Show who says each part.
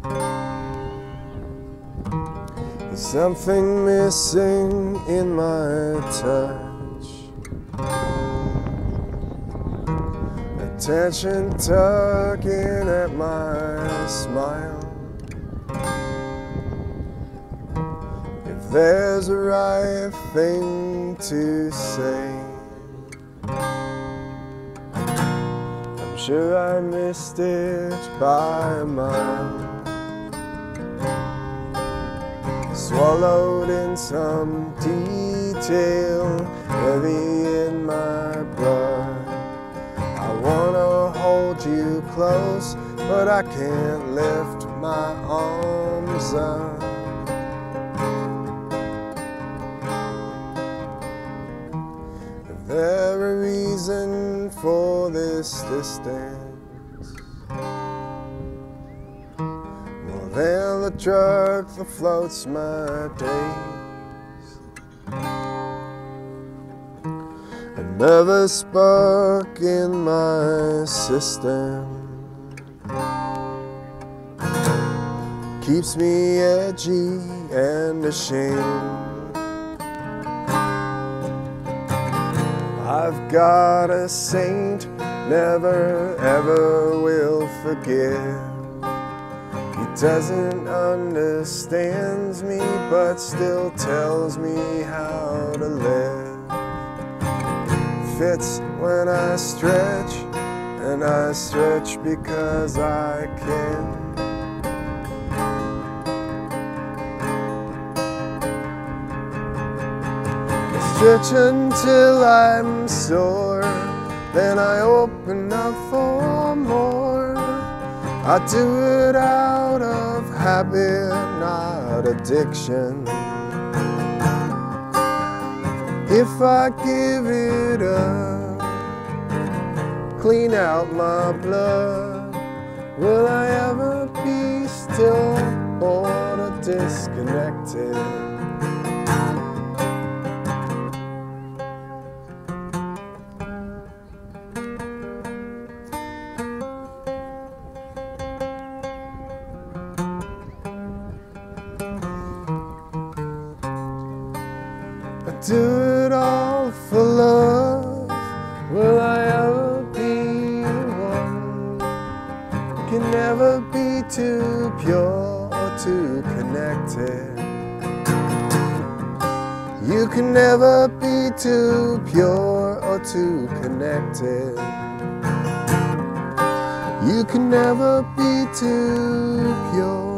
Speaker 1: There's something missing in my touch, attention tugging at my smile. If there's a right thing to say, I'm sure I missed it by a mile. Swallowed in some detail, heavy in my blood. I wanna hold you close, but I can't lift my arms up. Is there a reason for this distance? More than the drug that floats my days. Another spark in my system keeps me edgy and ashamed. I've got a saint, never ever will forgive. He doesn't understand me, but still tells me how to live. Fits when I stretch, and I stretch because I can. Stretch until I'm sore, then I open up for more. I do it out of habit, not addiction. If I give it up, clean out my blood, will I ever be still bored or disconnected? I do it all for love. Will I ever be one? Can never be too pure or too connected. You can never be too pure or too connected. You can never be too pure